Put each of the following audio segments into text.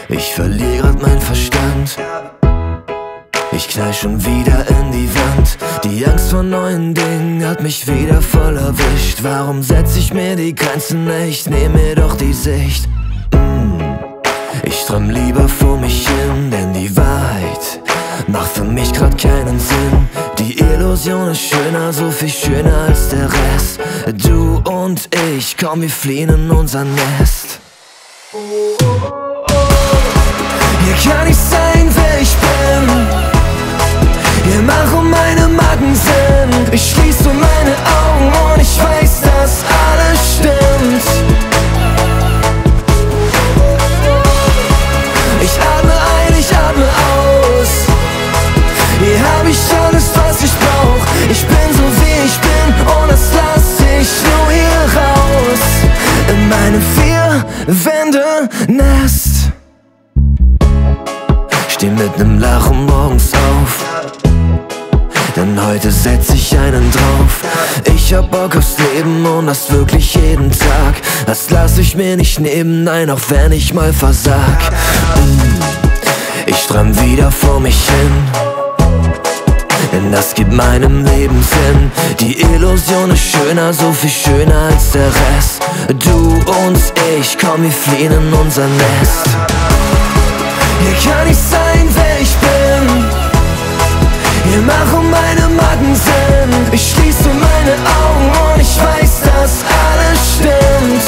Ich verliere grad meinen Verstand. Ich knall schon wieder in die Wand. Die Angst vor neuen Dingen hat mich wieder voll erwischt. Warum setz ich mir die Grenzen nicht? Nehm mir doch die Sicht. Ich träum lieber vor mich hin, denn die Wahrheit macht für mich grad keinen Sinn. Die Illusion ist schöner, so viel schöner als der Rest. Du und ich, komm, wir fliehen in unser Nest. Hier kann ich sein, wer ich bin. Hier machen meine Macken Sinn. Ich schließe meine Augen und ich weiß, dass alles stimmt. Ich atme ein, ich atme aus. Hier hab ich alles, was ich brauch. Ich bin so wie ich bin und das lass ich nur hier raus. In meinem Vier-Wände-Nest. Steh mit nem Lachen morgens auf, denn heute setz ich einen drauf. Ich hab Bock aufs Leben und das wirklich jeden Tag. Das lass ich mir nicht nehmen, nein, auch wenn ich mal versag. Ich träum wieder vor mich hin, denn das gibt meinem Leben Sinn. Die Illusion ist schöner, so viel schöner als der Rest. Du und ich, komm, wir fliehen in unser Nest. Hier kann ich sein, wer ich bin. Hier machen meine Macken Sinn. Ich schließe meine Augen und ich weiß, dass alles stimmt.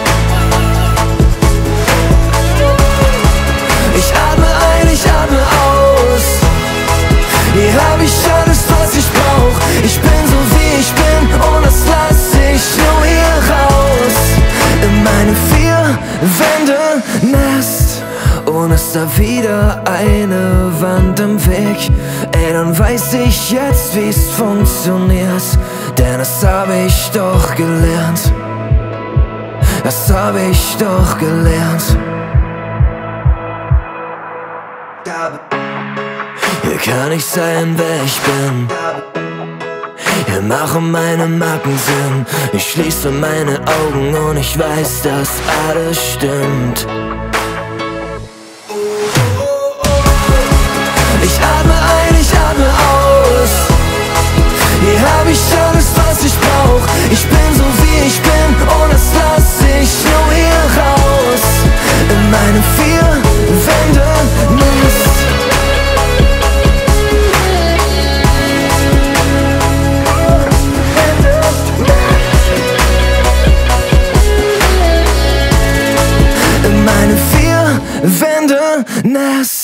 Ich atme ein, ich atme aus. Hier hab ich alles, was ich brauch. Ich bin so wie ich bin und das lass ich nur hier raus. In meinem Vier-Wände-Nest. Und ist da wieder eine Wand im Weg, ey, dann weiß ich jetzt, wie's funktioniert. Denn das hab ich doch gelernt. Das hab ich doch gelernt. Hier kann ich sein, wer ich bin. Hier machen meine Macken Sinn. Ich schließe meine Augen und ich weiß, dass alles stimmt. Ich atme ein, ich atme aus. Hier hab ich alles, was ich brauch. Ich bin so wie ich bin und das lass ich nur hier raus. In meinem Vier-Wände-Nest. In meinem Vier-Wände-Nest.